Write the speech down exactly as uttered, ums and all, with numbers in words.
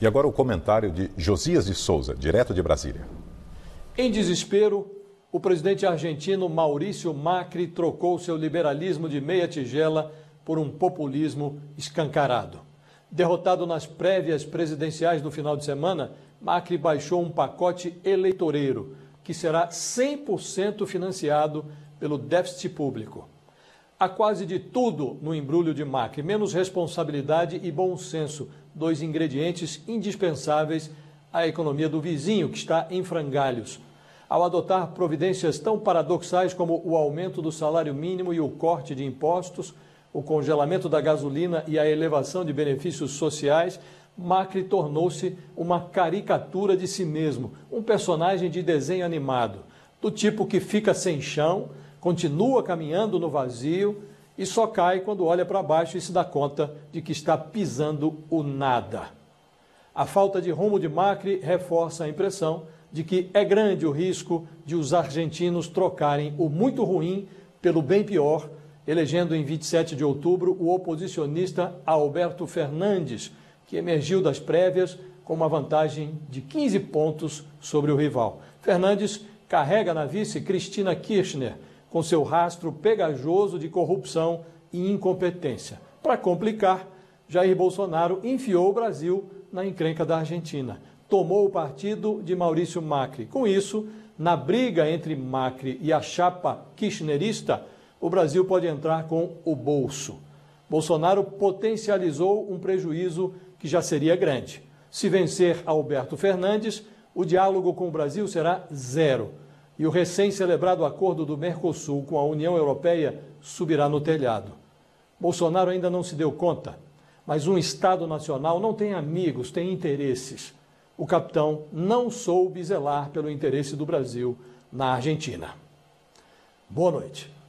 E agora o comentário de Josias de Souza, direto de Brasília. Em desespero, o presidente argentino Maurício Macri trocou seu liberalismo de meia tigela por um populismo escancarado. Derrotado nas prévias presidenciais do final de semana, Macri baixou um pacote eleitoreiro, que será cem por cento financiado pelo déficit público. Há quase de tudo no embrulho de Macri, menos responsabilidade e bom senso, dois ingredientes indispensáveis à economia do vizinho, que está em frangalhos. Ao adotar providências tão paradoxais como o aumento do salário mínimo e o corte de impostos, o congelamento da gasolina e a elevação de benefícios sociais, Macri tornou-se uma caricatura de si mesmo, um personagem de desenho animado, do tipo que fica sem chão, continua caminhando no vazio e só cai quando olha para baixo e se dá conta de que está pisando o nada. A falta de rumo de Macri reforça a impressão de que é grande o risco de os argentinos trocarem o muito ruim pelo bem pior, elegendo em vinte e sete de outubro o oposicionista Alberto Fernandes, que emergiu das prévias com uma vantagem de quinze pontos sobre o rival. Fernandes carrega na vice Cristina Kirchner, com seu rastro pegajoso de corrupção e incompetência. Para complicar, Jair Bolsonaro enfiou o Brasil na encrenca da Argentina. Tomou o partido de Maurício Macri. Com isso, na briga entre Macri e a chapa kirchnerista, o Brasil pode entrar com o bolso. Bolsonaro potencializou um prejuízo que já seria grande. Se vencer Alberto Fernandes, o diálogo com o Brasil será zero. E o recém-celebrado acordo do Mercosul com a União Europeia subirá no telhado. Bolsonaro ainda não se deu conta, mas um Estado nacional não tem amigos, tem interesses. O capitão não soube zelar pelo interesse do Brasil na Argentina. Boa noite.